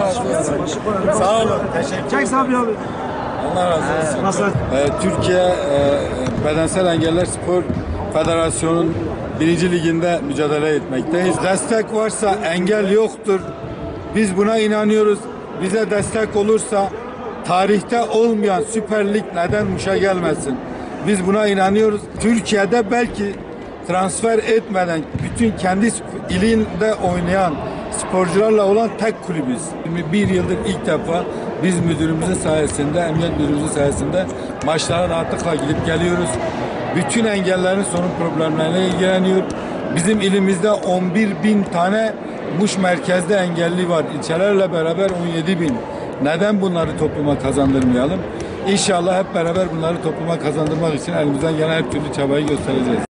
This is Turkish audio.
razı olsun. Sağ olun. Teşekkür ederim. Çek abi. Allah razı olsun. Nasıl? Türkiye Bedensel Engeller Spor Federasyonu'nun 1. Liginde mücadele etmekteyiz. Destek varsa engel yoktur. Biz buna inanıyoruz. Bize destek olursa tarihte olmayan Süper Lig neden Muş'a gelmesin? Biz buna inanıyoruz. Türkiye'de belki transfer etmeden bütün kendi ilinde oynayan sporcularla olan tek kulübüz. 21 yıldır ilk defa biz müdürümüzün sayesinde, emniyet müdürümüzün sayesinde maçlara rahatlıkla gidip geliyoruz. Bütün engellerin sorun problemlerine ilgileniyor. Bizim ilimizde 11.000 tane Muş merkezde engelli var. İlçelerle beraber 17.000. Neden bunları topluma kazandırmayalım? İnşallah hep beraber bunları topluma kazandırmak için elimizden gelen her türlü çabayı göstereceğiz.